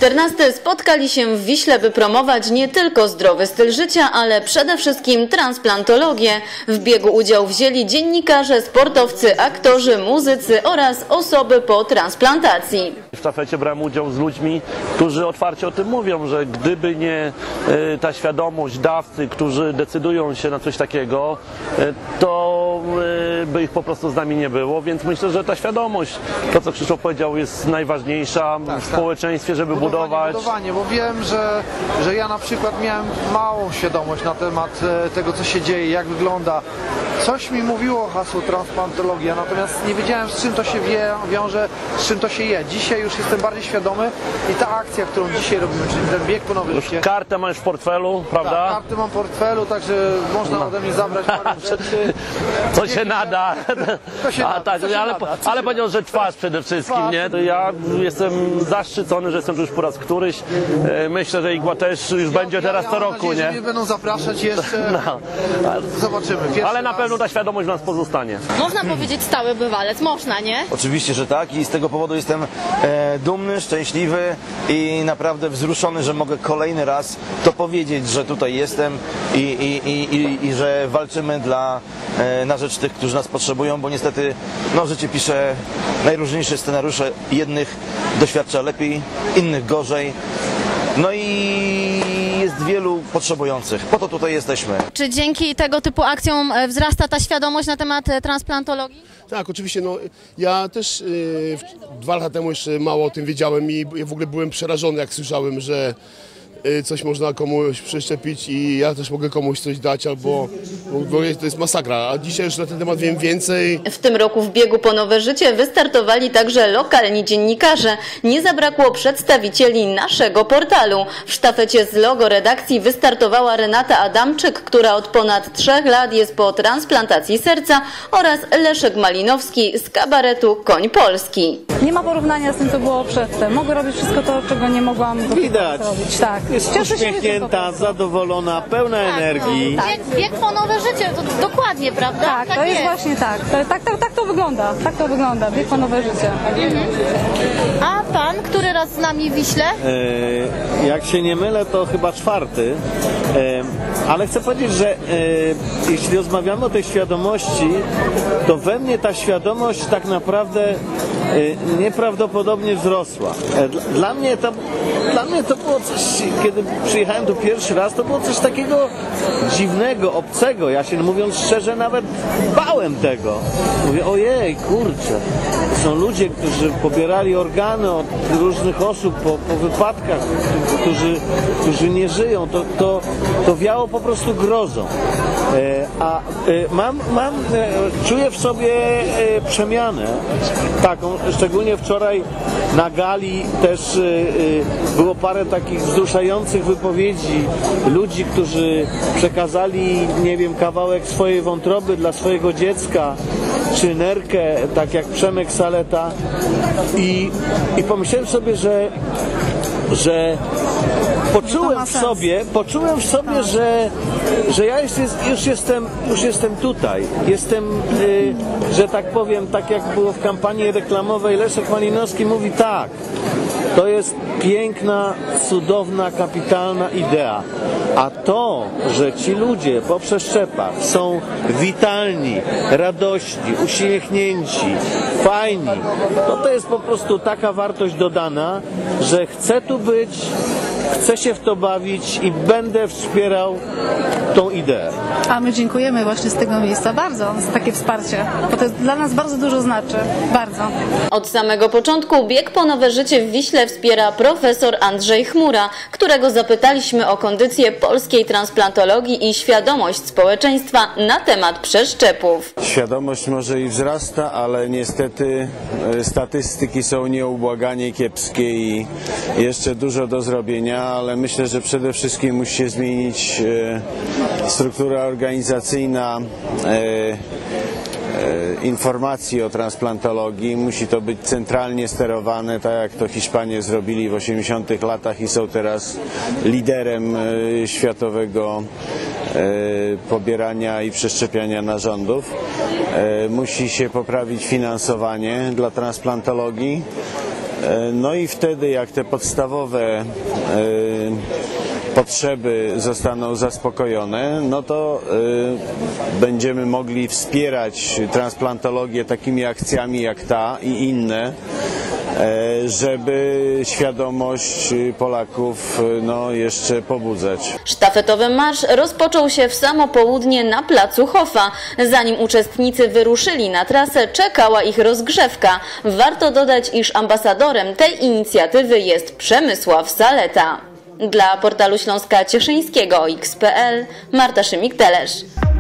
14 spotkali się w Wiśle, by promować nie tylko zdrowy styl życia, ale przede wszystkim transplantologię. W biegu udział wzięli dziennikarze, sportowcy, aktorzy, muzycy oraz osoby po transplantacji. W sztafecie brałem udział z ludźmi, którzy otwarcie o tym mówią, że gdyby nie ta świadomość dawcy, którzy decydują się na coś takiego, to by ich po prostu z nami nie było, więc myślę, że ta świadomość, to co Krzysztof powiedział, jest najważniejsza w społeczeństwie, żeby budować. Bo wiem, że ja na przykład miałem małą świadomość na temat tego, co się dzieje, jak wygląda. Coś mi mówiło hasło transplantologia, natomiast nie wiedziałem, z czym to się wiąże, z czym to się je. Dzisiaj już jestem bardziej świadomy i ta akcja, którą dzisiaj robimy, czyli ten bieg po nowe życie. Kartę masz w portfelu, prawda? Tak, kartę mam w portfelu, także można ode mnie zabrać parę rzeczy. Co się nada. Ale powiedział, że twarz przede wszystkim, nie? To ja jestem zaszczycony, że jestem tu już po raz któryś. Myślę, że Igła też już będzie teraz co roku, nie? Że mnie będą zapraszać jeszcze. Zobaczymy. Ale na pewno ta świadomość w nas pozostanie. Można powiedzieć stały bywalec, można, nie? Oczywiście, że tak i z tego powodu jestem dumny, szczęśliwy i naprawdę wzruszony, że mogę kolejny raz to powiedzieć, że tutaj jestem i że walczymy na rzecz tych, którzy nas potrzebują, bo niestety życie pisze najróżniejsze scenariusze. Jednych doświadcza lepiej, innych gorzej. No i jest wielu potrzebujących. Po to tutaj jesteśmy. Czy dzięki tego typu akcjom wzrasta ta świadomość na temat transplantologii? Tak, oczywiście. Ja też 2 lata temu jeszcze mało o tym wiedziałem i w ogóle byłem przerażony, jak słyszałem, że coś można komuś przeszczepić i ja też mogę komuś coś dać, bo to jest masakra, a dzisiaj już na ten temat wiem więcej. W tym roku w biegu po nowe życie wystartowali także lokalni dziennikarze. Nie zabrakło przedstawicieli naszego portalu. W sztafecie z logo redakcji wystartowała Renata Adamczyk, która od ponad 3 lat jest po transplantacji serca, oraz Leszek Malinowski z kabaretu Koń Polski. Nie ma porównania z tym, co było przedtem. Mogę robić wszystko to, czego nie mogłam robić. Tak. Jest uśmiechnięta, zadowolona, pełna energii. Tak. Bieg po nowe życie, to dokładnie, prawda? Tak, to jest właśnie tak. Tak to wygląda. Tak to wygląda, bieg po nowe życie. A pan, który raz z nami w Wiśle? Jak się nie mylę, to chyba 4. Ale chcę powiedzieć, że jeśli rozmawiamy o tej świadomości, to we mnie ta świadomość tak naprawdę nieprawdopodobnie wzrosła. Dla mnie to było coś, kiedy przyjechałem tu pierwszy raz, to było coś takiego dziwnego, obcego. Ja się, mówiąc szczerze, nawet bałem tego. Mówię, ojej, kurczę, to są ludzie, którzy pobierali organy od różnych osób po wypadkach, którzy nie żyją. To wiało po prostu grozą. Czuję w sobie przemianę taką, szczególnie wczoraj na gali też było parę takich wzruszających wypowiedzi ludzi, którzy przekazali, nie wiem, kawałek swojej wątroby dla swojego dziecka, czy nerkę, tak jak Przemek Saleta, i pomyślałem sobie, że poczułem w sobie, że ja już jestem tutaj. Jestem, że tak powiem, tak jak było w kampanii reklamowej, Leszek Malinowski mówi tak. To jest piękna, cudowna, kapitalna idea. A to, że ci ludzie po przeszczepach są witalni, radośni, uśmiechnięci, fajni, to jest po prostu taka wartość dodana, że chcę tu być, chcę się w to bawić i będę wspierał tą ideę. A my dziękujemy właśnie z tego miejsca bardzo za takie wsparcie, bo to dla nas bardzo dużo znaczy. Bardzo. Od samego początku bieg po nowe życie w Wiśle wspiera profesor Andrzej Chmura, którego zapytaliśmy o kondycję polskiej transplantologii i świadomość społeczeństwa na temat przeszczepów. Świadomość może i wzrasta, ale niestety statystyki są nieubłaganie kiepskie i jeszcze dużo do zrobienia, ale myślę, że przede wszystkim musi się zmienić struktura organizacyjna informacji o transplantologii. Musi to być centralnie sterowane, tak jak to Hiszpanie zrobili w 80-tych latach i są teraz liderem światowego pobierania i przeszczepiania narządów. Musi się poprawić finansowanie dla transplantologii. No i wtedy, jak te podstawowe potrzeby zostaną zaspokojone, no to będziemy mogli wspierać transplantologię takimi akcjami jak ta i inne, żeby świadomość Polaków jeszcze pobudzać. Sztafetowy marsz rozpoczął się w samo południe na placu Hofa. Zanim uczestnicy wyruszyli na trasę, czekała ich rozgrzewka. Warto dodać, iż ambasadorem tej inicjatywy jest Przemysław Saleta. Dla portalu Śląska Cieszyńskiego XPL Marta Szymik-Telesz.